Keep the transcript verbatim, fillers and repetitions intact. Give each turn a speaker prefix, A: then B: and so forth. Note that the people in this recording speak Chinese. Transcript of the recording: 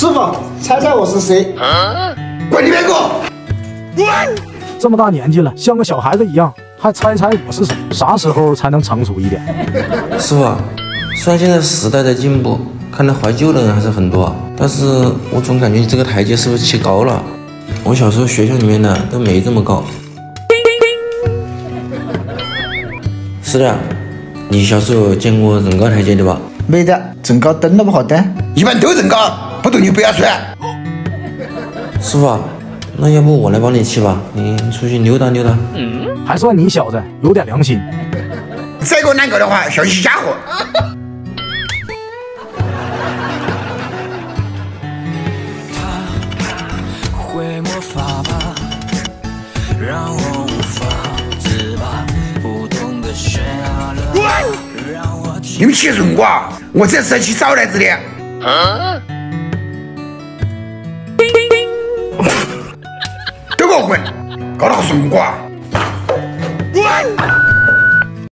A: 师傅，猜猜我是谁？
B: 滚你别给我！
C: 这么大年纪了，像个小孩子一样，还猜猜我是谁？啥时候才能成熟一点？
D: 师傅啊，虽然现在时代在进步，看来怀旧的人还是很多，但是我总感觉你这个台阶是不是起高了？我小时候学校里面的都没这么高。是的，你小时候见过人高台阶的吧？
A: 没得，人高登都不好登，
B: 一般都人高，不懂你不要算。
D: 师傅啊，那要不我来帮你骑吧，你出去溜达溜达。
C: 嗯，还算你小子有点良心。
B: 再给我难搞的话，小心家伙。
E: 会魔法吧，让我无法自拔，不懂得选了，让我
B: 你们欺负我啊！我这是去找来子的。啊、都给我滚！搞得好怂瓜！滚！